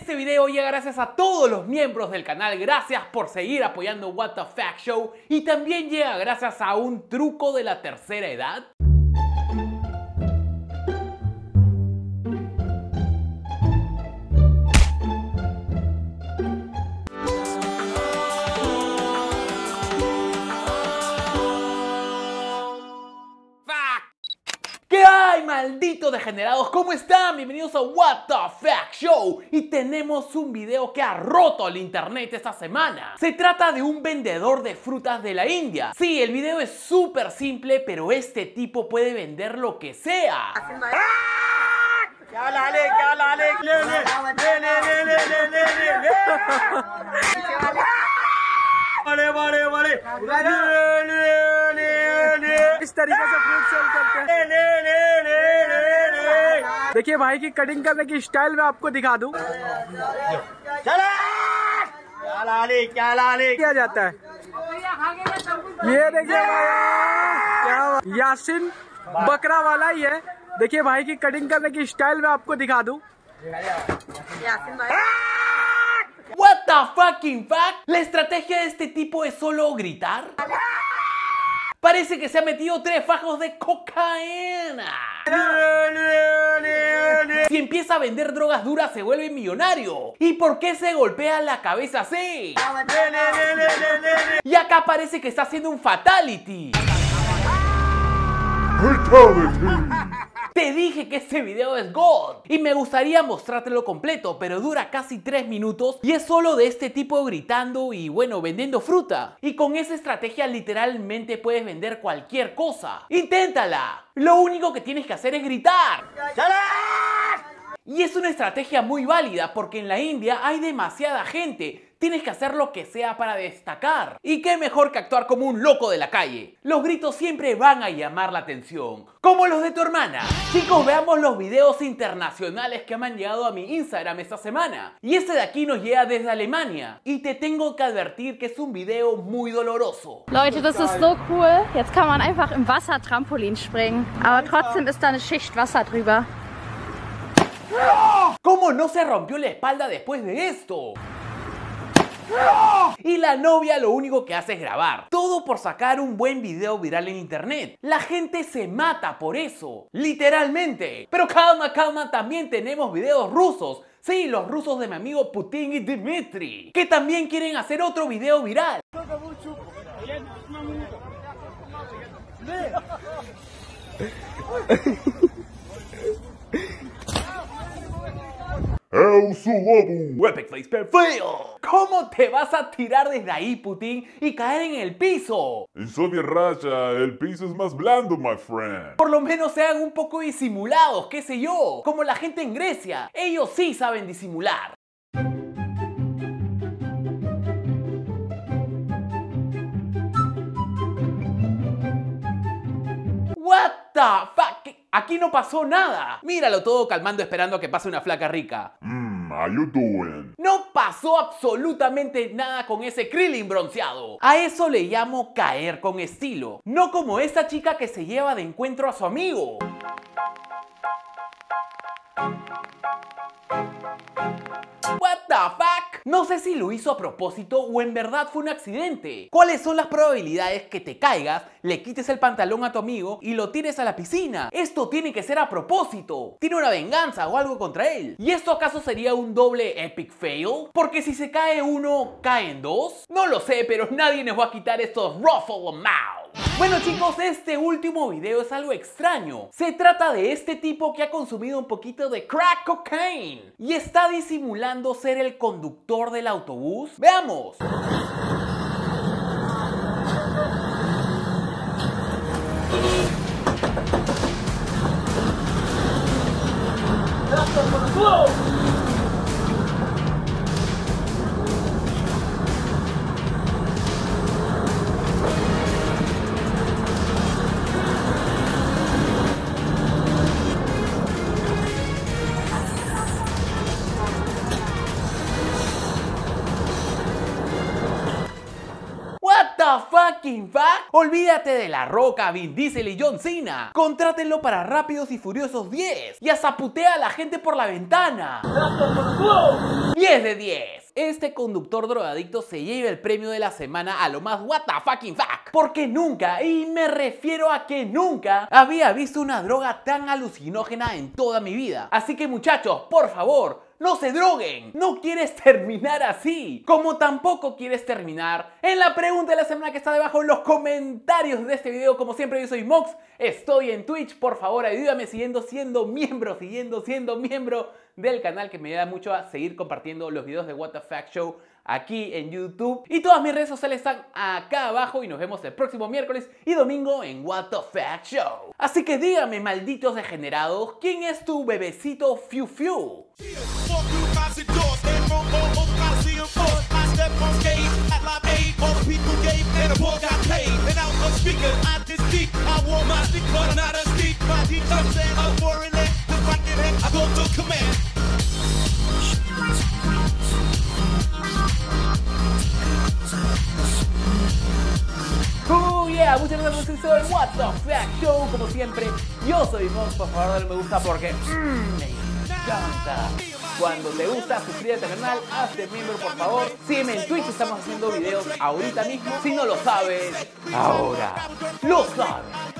Este video llega gracias a todos los miembros del canal, gracias por seguir apoyando What the Fact Show, y también llega gracias a un truco de la tercera edad. ¿Qué hay, malditos degenerados? ¿Cómo están? Bienvenidos a What the Fact Show. Y tenemos un video que ha roto el internet esta semana. Se trata de un vendedor de frutas de la India. Sí, el video es súper simple, pero este tipo puede vender lo que sea. इस तरीके से fruit cell करते हैं। देखिए भाई की कटिंग करने की स्टाइल मैं आपको दिखा दूं। क्या जाता है ये देखिए क्या यासिन बकरा वाला ही है। देखिए भाई की कटिंग करने की स्टाइल मैं आपको दिखा दूं। What the fucking fuck? ¿La estrategia de este tipo es solo gritar? Parece que se ha metido 3 fajos de cocaína. Si empieza a vender drogas duras se vuelve millonario. ¿Y por qué se golpea la cabeza así? Y acá parece que está haciendo un fatality. Te dije que este video es God y me gustaría mostrártelo completo, pero dura casi 3 minutos y es solo de este tipo gritando y bueno, vendiendo fruta. Y con esa estrategia literalmente puedes vender cualquier cosa. ¡Inténtala! Lo único que tienes que hacer es gritar. Y es una estrategia muy válida porque en la India hay demasiada gente. Tienes que hacer lo que sea para destacar. Y qué mejor que actuar como un loco de la calle. Los gritos siempre van a llamar la atención, como los de tu hermana. Chicos, veamos los videos internacionales que me han llegado a mi Instagram esta semana. Y este de aquí nos llega desde Alemania. Y te tengo que advertir que es un video muy doloroso. Leute, das ist so cool. Jetzt kann man einfach im Wasser Trampolin springen. Aber trotzdem ist da eine Schicht Wasser drüber. ¿Cómo no se rompió la espalda después de esto? Y la novia lo único que hace es grabar. Todo por sacar un buen video viral en internet. La gente se mata por eso, literalmente. Pero calma, calma, también tenemos videos rusos. Sí, los rusos de mi amigo Putin y Dmitry, que también quieren hacer otro video viral. Epic Face Perfil. ¿Cómo te vas a tirar desde ahí, Putin, y caer en el piso? En Soviet Russia, el piso es más blando, my friend. Por lo menos sean un poco disimulados, qué sé yo, como la gente en Grecia. Ellos sí saben disimular. What the fuck? Aquí no pasó nada. Míralo todo calmando esperando a que pase una flaca rica. How you doing? No pasó absolutamente nada con ese Krillin bronceado. A eso le llamo caer con estilo. No como esta chica que se lleva de encuentro a su amigo. What the fuck? No sé si lo hizo a propósito o en verdad fue un accidente. ¿Cuáles son las probabilidades que te caigas, le quites el pantalón a tu amigo y lo tires a la piscina? Esto tiene que ser a propósito. Tiene una venganza o algo contra él. ¿Y esto acaso sería un doble epic fail? Porque si se cae uno, ¿caen dos? No lo sé, pero nadie nos va a quitar estos ruffle mouth. Bueno chicos, este último video es algo extraño. Se trata de este tipo que ha consumido un poquito de crack cocaine y está disimulando ser el conductor del autobús. ¡Veamos! fucking fuck? Olvídate de La Roca, Vin Diesel y John Cena. Contrátenlo para Rápidos y Furiosos 10 y hasta putea a la gente por la ventana. Y 10 de 10. Este conductor drogadicto se lleva el premio de la semana a lo más what the fucking fuck. Porque nunca, y me refiero a que nunca, había visto una droga tan alucinógena en toda mi vida. Así que muchachos, por favor, no se droguen. No quieres terminar así. Como tampoco quieres terminar en la pregunta de la semana que está debajo en los comentarios de este video. Como siempre, yo soy Mox. Estoy en Twitch. Por favor, ayúdame siendo miembro del canal, que me ayuda mucho a seguir compartiendo los videos de What the Fuck Show aquí en YouTube. Y todas mis redes sociales están acá abajo y nos vemos el próximo miércoles y domingo en What the Fuck Show. Así que dígame, malditos degenerados, ¿quién es tu bebecito Fiu Fiu? Muchas gracias por estar en What the Fuck Show. Como siempre, yo soy Mox. Por favor, dale me gusta porque me encanta. Cuando te gusta, suscríbete al canal, hazte miembro por favor. Sígueme en Twitch, estamos haciendo videos ahorita mismo. Si no lo sabes, ahora lo sabes.